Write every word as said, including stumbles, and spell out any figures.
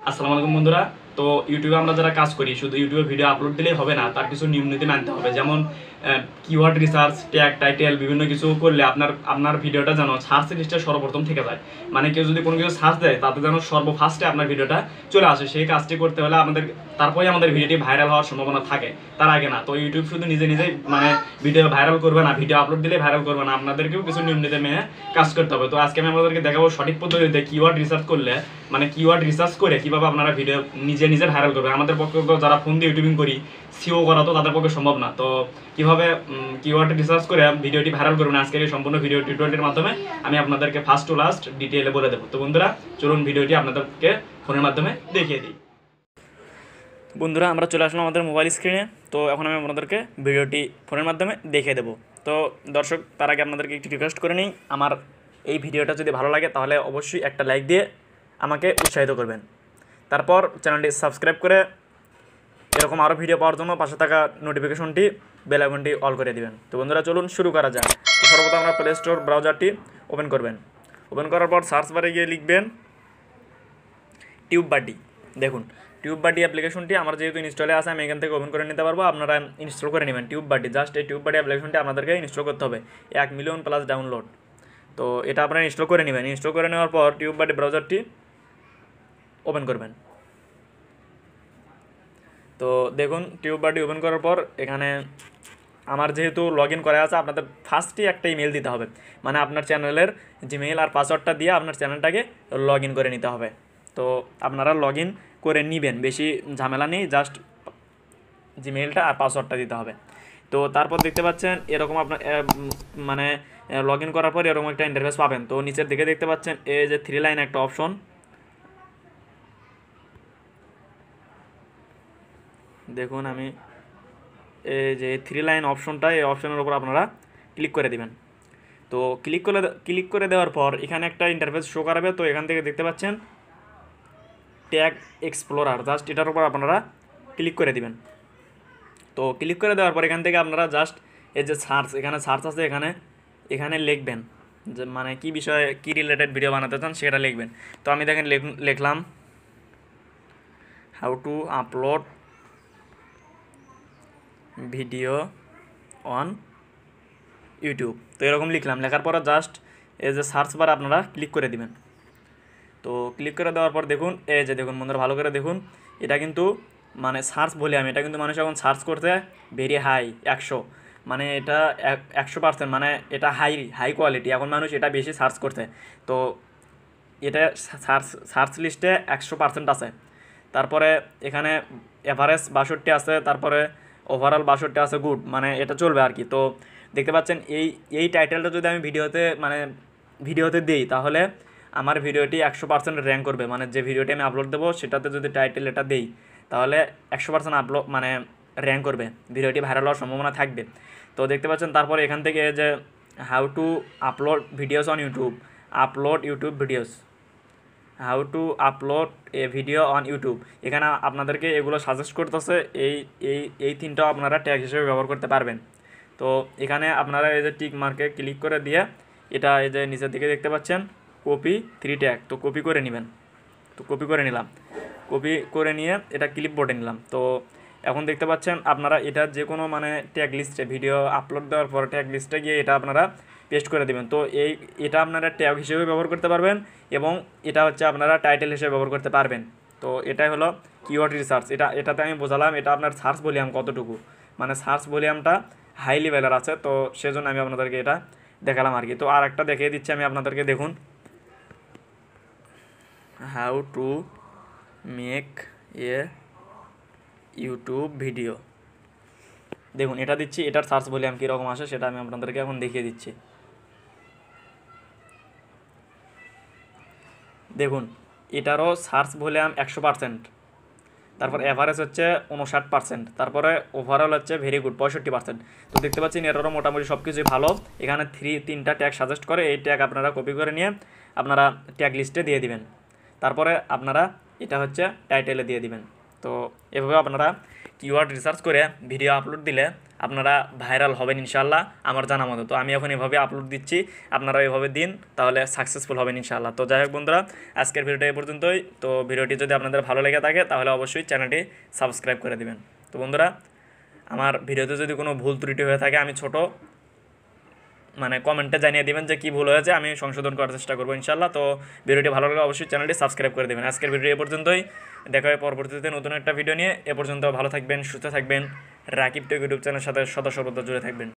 আসসালামু আলাইকুম বন্ধুরা। তো ইউটিউবে আমরা যারা কাজ করি শুধু ইউটিউবে ভিডিও আপলোড দিলেই হবে না, তার কিছু নিয়ম নীতি মানতে হবে। যেমন কিওয়ার্ড রিসার্চ, ট্যাগ, টাইটেল বিভিন্ন কিছু করলে আপনার আপনার ভিডিওটা যেন সার্চ লিস্টে সর্বপ্রথম থেকে যায়। মানে কেউ যদি কোনো কিছু সার্চ দেয় তাতে যেন সর্বফার্স্টে আপনার ভিডিওটা চলে আসে। সেই কাজটি করতে হলে আমাদের তারপরে আমাদের ভিডিওটি ভাইরাল হওয়ার সম্ভাবনা থাকে, তার আগে না। তো ইউটিউব শুধু নিজে নিজেই মানে ভিডিও ভাইরাল করবে না, ভিডিও আপলোড দিলে ভাইরাল করবে না, আপনাদেরকেও কিছু নিয়ম নীতি মেনে কাজ করতে হবে। তো আজকে আমি আপনাদেরকে দেখাবো সঠিক পদ্ধতিতে কিওয়ার্ড রিসার্চ করলে, মানে কিওয়ার্ড রিসার্চ করে কীভাবে আপনারা ভিডিও নিজে নিজে ভাইরাল করবেন। আমাদের পক্ষে যারা ফোন দিয়ে ইউটিউবিং করি, সিও করা তো তাদের পক্ষে সম্ভব না। তো কীভাবে কিওয়ার্ড রিসার্চ করে ভিডিওটি ভাইরাল করবেন আজকের এই সম্পূর্ণ ভিডিও টিউটোরিয়ালের মাধ্যমে আমি আপনাদেরকে ফার্স্ট টু লাস্ট ডিটেইলে বলে দেবো। তো বন্ধুরা চলুন ভিডিওটি আপনাদেরকে ফোনের মাধ্যমে দেখিয়ে দিই। বন্ধুরা আমরা চলে আসলাম আমাদের মোবাইল স্ক্রিনে। তো এখন আমি আপনাদেরকে ভিডিওটি ফোনের মাধ্যমে দেখিয়ে দেবো। তো দর্শক, তার আগে আপনাদেরকে একটু রিকোয়েস্ট করে নিই, আমার এই ভিডিওটা যদি ভালো লাগে তাহলে অবশ্যই একটা লাইক দিয়ে আমাকে উৎসাহিত করবেন। তারপর চ্যানেলটি সাবস্ক্রাইব করে এরকম আরও ভিডিও পাওয়ার জন্য পাশে থাকা নোটিফিকেশনটি বেল আইকনটি অল করে দিবেন। তো বন্ধুরা চলুন শুরু করা যাক। তো সর্বপ্রথম আমরা প্লে স্টোর ব্রাউজারটি ওপেন করবেন। ওপেন করার পর সার্চ বারে গিয়ে লিখবেন টিউববাডি। দেখুন টিউববাডি অ্যাপ্লিকেশনটি আমার যেহেতু ইনস্টলে আছে আমি এখান থেকে ওপেন করে নিতে পারবো, আপনারা ইনস্টল করে নেবেন টিউববাডি। জাস্ট এই টিউববাডি অ্যাপ্লিকেশনটি আপনাদেরকে ইনস্টল করতে হবে, এক মিলিয়ন প্লাস ডাউনলোড। তো এটা আপনারা ইনস্টল করে নেবেন। ইনস্টল করে নেওয়ার পর টিউববাডি ব্রাউজারটি ওপেন করবেন। তো দেখুন টিউববাডি ওপেন করার পর এখানে আমার যেহেতু লগ ইন করা আছে, আপনাদের ফার্স্টই একটা ইমেল দিতে হবে, মানে আপনার চ্যানেলের জিমেইল আর পাসওয়ার্ডটা দিয়ে আপনার চ্যানেলটাকে লগ ইন করে নিতে হবে। তো আপনারা লগ ইন করে নেবেন, বেশি ঝামেলা নেই, জাস্ট জিমেইলটা আর পাসওয়ার্ডটা দিতে হবে। তো তারপর দেখতে পাচ্ছেন এরকম আপনার মানে লগ ইন করার পর এরকম একটা ইন্টারফেস পাবেন। তো নিচের দিকে দেখতে পাচ্ছেন এই যে থ্রি লাইন একটা অপশন, দেখুন আমি এই যে থ্রি লাইন অপশনটা, এই অপশনের উপর আপনারা ক্লিক করে দিবেন। তো ক্লিক করে ক্লিক করে দেওয়ার পর এখানে একটা ইন্টারফেস শো করাবে। তো এখান থেকে দেখতে পাচ্ছেন ট্যাগ এক্সপ্লোরার, জাস্ট এটার উপর আপনারা ক্লিক করে দিবেন। তো ক্লিক করে দেওয়ার পর এখান থেকে আপনারা জাস্ট এই যে সার্চ, এখানে সার্চ আছে, এখানে এখানে লিখবেন যে মানে কী বিষয়ে কী রিলেটেড ভিডিও বানাতে চান সেটা লিখবেন। তো আমি দেখেন লিখলাম how to upload video on YouTube. তো এরকম লিখলাম, লেখার পর জাস্ট এই যে সার্চ বার আপনারা ক্লিক করে দিবেন। তো ক্লিক করে দেওয়ার পর দেখুন এই যে দেখুন বন্ধুরা ভালো করে দেখুন, এটা কিন্তু মানে সার্চ বলি আমি, এটা কিন্তু মানুষ এখন সার্চ করতে ভেরি হাই একশো, মানে এটা একশো পার্সেন্ট, মানে এটা হাই হাই কোয়ালিটি, এখন মানুষ এটা বেশি সার্চ করতে। তো এটা সার্চ সার্চ লিস্টে একশো পার্সেন্ট আছে। তারপরে এখানে এভারেজ বাষট্টি আছে, তারপরে ওভারঅল বাষট্টি আছে, গুড, মানে এটা চলবে আর কি। তো দেখতে পাচ্ছেন এই এই টাইটেলটা যদি আমি ভিডিওতে মানে ভিডিওতে দিই তাহলে আমার ভিডিওটি একশো পার্সেন্ট র্যাঙ্ক করবে, মানে যে ভিডিওটি আমি আপলোড দেবো সেটাতে যদি টাইটেল এটা দিই তাহলে একশো পার্সেন্ট আপলোড মানে র্যাঙ্ক করবে, ভিডিওটি ভাইরাল হওয়ার সম্ভাবনা থাকবে। তো দেখতে পাচ্ছেন তারপরে এখান থেকে যে how to upload videos on YouTube, upload YouTube videos, how to upload a video on YouTube, এখানে আপনাদেরকে এগুলো সাজেস্ট করতেছে। এই এই এই তিনটাও আপনারা ট্যাগ হিসেবে ব্যবহার করতে পারবেন। তো এখানে আপনারা এই যে টিক মার্কে ক্লিক করে দিয়ে এটা এই যে নিচের দিকে দেখতে পাচ্ছেন কপি থ্রি ট্যাগ, তো কপি করে নেবেন। তো কপি করে নিলাম, কপি করে নিয়ে এটা ক্লিপবোর্ডে নিলাম। তো এখন দেখতে পাচ্ছেন আপনারা এটা যে কোনো মানে ট্যাগ লিস্টে ভিডিও আপলোড দেওয়ার পর ট্যাগ লিস্টে গিয়ে এটা আপনারা পেস্ট করে দেবেন। তো এই এটা আপনারা ট্যাগ হিসেবে ব্যবহার করতে পারবেন এবং এটা হচ্ছে আপনারা টাইটেল হিসেবে ব্যবহার করতে পারবেন। তো এটাই হলো কিওয়ার্ড রিসার্চ। এটা এটাতে আমি বোঝালাম এটা আপনার সার্চ ভলিউম কতটুকু, মানে সার্চ ভলিউমটা হাই লেভেলের আছে, তো সেজন্য আমি আপনাদেরকে এটা দেখালাম আর কি। তো আর একটা দেখিয়ে দিচ্ছি আমি আপনাদেরকে, দেখুন how to make a YouTube video, দেখুন এটা দিচ্ছি, এটার সার্চ ভলিউম কীরকম আসে সেটা আমি আপনাদেরকে এখন দেখিয়ে দিচ্ছি। দেখুন এটারও সার্চ ভলিউম একশো পার্সেন্ট, তারপর অ্যাভারেজ হচ্ছে উনষাট পার্সেন্ট, তারপরে ওভারঅল হচ্ছে ভেরি গুড পঁয়ষট্টি পার্সেন্ট। তো দেখতে পাচ্ছেন এটারও মোটামুটি সব কিছুই ভালো। এখানে থ্রি তিনটা ট্যাগ সাজেস্ট করে, এই ট্যাগ আপনারা কপি করে নিয়ে আপনারা ট্যাগ লিস্টে দিয়ে দিবেন। তারপরে আপনারা এটা হচ্ছে টাইটেলে দিয়ে দিবেন। তো এভাবে আপনারা কিওয়ার্ড রিসার্চ করে ভিডিও আপলোড দিলে আপনারা ভাইরাল হবেন ইনশাআল্লাহ আমার জানা মতো। তো আমি এখন এভাবে আপলোড দিচ্ছি, আপনারা এভাবে দিন, তাহলে সাকসেসফুল হবেন ইনশাআল্লাহ। তো যাই হোক বন্ধুরা, আজকের ভিডিওটা এই পর্যন্তই। তো ভিডিওটি যদি আপনাদের ভালো লেগে থাকে তাহলে অবশ্যই চ্যানেলটি সাবস্ক্রাইব করে দিবেন। তো বন্ধুরা, আমার ভিডিওতে যদি কোনো ভুল ত্রুটি হয়ে থাকে আমি ছোট মানে কমেন্টে জানিয়ে দিবেন যে কী ভুল হয়েছে, আমি সংশোধন করার চেষ্টা করবো ইনশাআল্লাহ। তো ভিডিওটি ভালো লাগলে অবশ্যই চ্যানেলটি সাবস্ক্রাইব করে দেবেন। আজকের ভিডিও এ পর্যন্তই, দেখা হয় পরবর্তীতে নতুন একটা ভিডিও নিয়ে। এ পর্যন্ত ভালো থাকবেন, সুস্থ থাকবেন, রাকিব টেক ইউটিউব চ্যানেলের সাথে সদা সর্বদা জুড়ে থাকবেন।